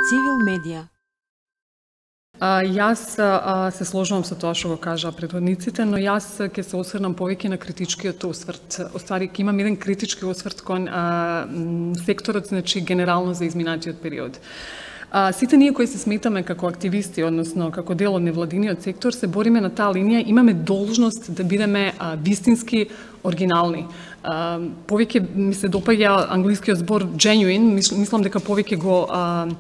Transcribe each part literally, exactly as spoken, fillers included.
Civil Media. А, јас а, се сложувам со тоа што го кажа предходниците, но јас ќе се осврнам повеќе на критичкиот осврт. Оствари, ќе имам еден критички осврт кон а, секторот, значи генерално за изминатиот период. А, сите ние кои се сметаме како активисти, односно како дел од невладиниот сектор, се бориме на таа линија, имаме должност да бидеме а, вистински оригинални. А, повеќе ми се допаѓа англискиот збор genuine, мислам дека повеќе го а,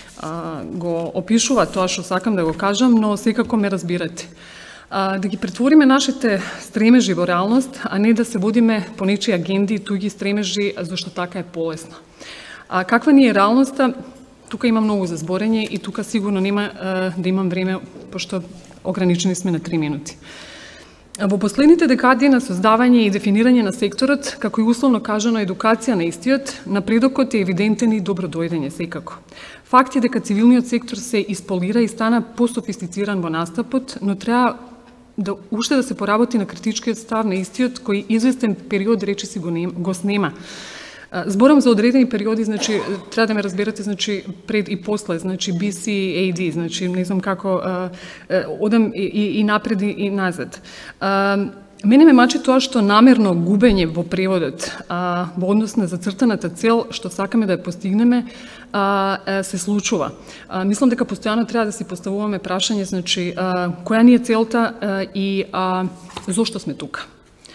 го опишува тоа што сакам да го кажам, но секако ме разбирате. Да ги претвориме нашите стремежи во реалност, а не да се водиме по нечии агенди и туги стремежи, зашто така е полесно. А каква ни е реалноста? Тука има многу за зборење и тука сигурно нема да имам време, пошто ограничени сме на три минути. Во последните декади на создавање и дефинирање на секторот, како и условно кажано едукација на истиот, напредокот е евидентен и добродојдење секако. Факт е дека цивилниот сектор се исполира и стана пософистициран во настапот, но треба да уште да се поработи на критичкиот став на истиот, кој известен период речиси го, нем, го снема. Зборам за одредени периоди, значи треба да ме разберете, значи пред и после, значи би си ей ди, значи не знам како а, одам и, и, и напред и, и назад. А, мене ме мачи тоа што намерно губење во преводот а, во однос на зацртаната цел што сакаме да ја постигнеме а, се случува. А, мислам дека постојано треба да си поставуваме прашање, значи а, која ни е целта а, и а, зошто сме тука.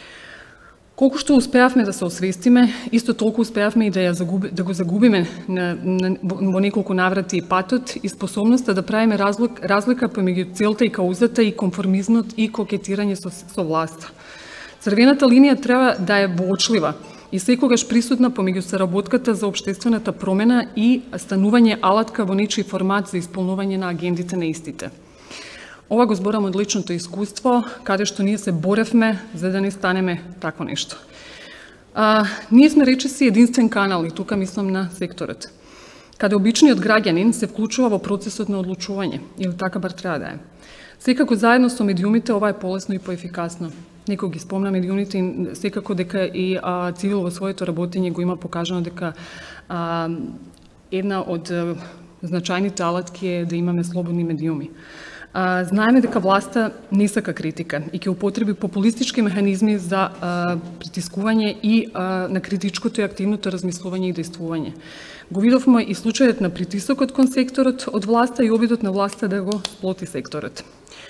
Колку што успеавме да се освестиме, исто толку успеавме и да, ја загуби, да го загубиме на, на, во неколку наврати и патот и способноста да правиме разлик, разлика помеѓу целта и каузата и конформизмот и кокетирање со, со власта. Црвената линија треба да е воочлива и секогаш присутна помеѓу соработката за општествената промена и станување алатка во нечиј формат за исполнување на агендите на истите. Ова го зборам од личното искуство, каде што ние се боревме за да не станеме такво нешто. А, ние сме речиси единствен канал, и тука мислам на секторот, каде обичниот граѓанин се вклучува во процесот на одлучување, или така бар треба да е. Секако заедно со медиумите ова е полесно и поефикасно. Некој ги спомна медиумите и секако дека и а, Цивил во своето работење го има покажано дека а, една од а, значајните алатки е да имаме слободни медиуми. А, знаеме дека власта не сака критика и ќе употреби популистички механизми за а, притискување и а, на критичкото и активното размислување и действување. Го видовме и случајот на притисокот кон секторот од власта и обидот на власта да го сплоти секторот.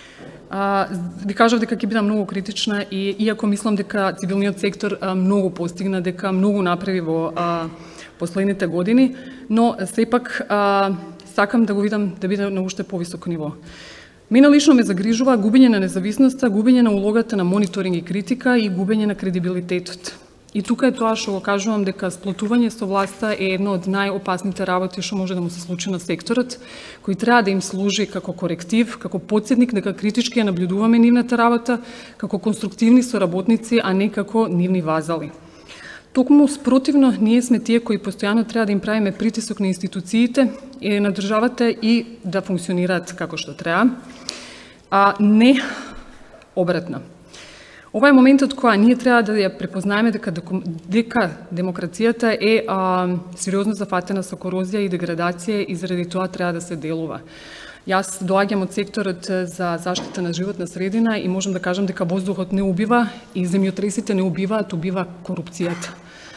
А, ви кажав дека ќе бидам многу критична и иако мислам дека цивилниот сектор а, многу постигна, дека многу направи во а, последните години, но сепак а, сакам да го видам да биде на уште повисоко ниво. Мене лично ме загрижува губење на независноста, губење на улогата на мониторинг и критика и губење на кредибилитетот. И тука е тоа што го кажувам дека сплотување со власта е едно од најопасните работи што може да му се случи на секторот, кој треба да им служи како коректив, како потсетник дека критички ја наблюдуваме нивната работа, како конструктивни соработници, а не како нивни вазали. Токму спротивно, ние сме тие кои постојано треба да им правиме притисок на институциите и на државата и да функционираат како што треба, а не обратно. Ова е моментот која ние треба да ја препознаеме дека, дека демокрацијата е а, сериозно зафатена со корозија и деградација и заради тоа треба да се делува. Јас доаѓам од секторот за заштита на животна средина и можам да кажам дека воздухот не убива и земјотресите не убиваат, убива корупцијата.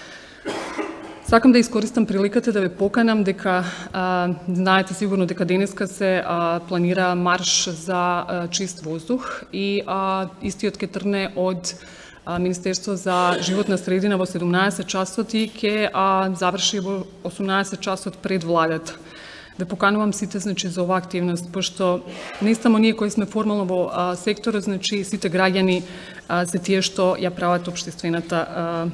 Сакам да искористам приликата да ве поканам дека, а, знаете сигурно дека денеска се а, планира марш за а, чист воздух и а, истиот ќе трне од а, Министерство за животна средина во седумнаесет часот и ќе а, заврши во осумнаесет часот пред владата. Да поканувам сите, значи, за оваа активност, пошто не само ние кои сме формално во а, секторот, значи сите граѓани а, се тие што ја прават општествената а,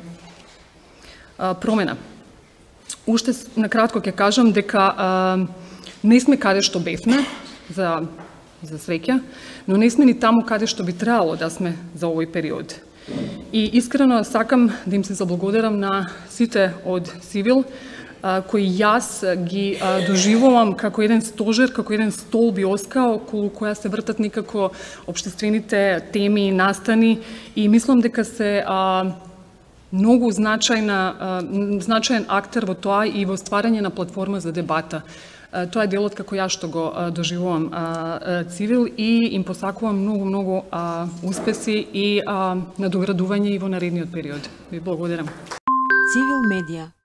а, промена. Уште накратко ќе кажам дека а, не сме каде што бевме, за, за среќа, но не сме ни таму каде што би требало да сме за овој период. И искрено сакам да им се заблагодарам на сите од Цивил, кои јас ги а, доживувам како еден стожер, како еден стол биоска околу која се вртат некако општествените теми и настани и мислам дека се а, многу значајна, значајен актер во тоа и во стварање на платформа за дебата. тоа е делот како ја што го доживувам Цивил и им посакувам многу, многу успеси и надоградување и во наредниот период. Ви благодарам. Цивил медија.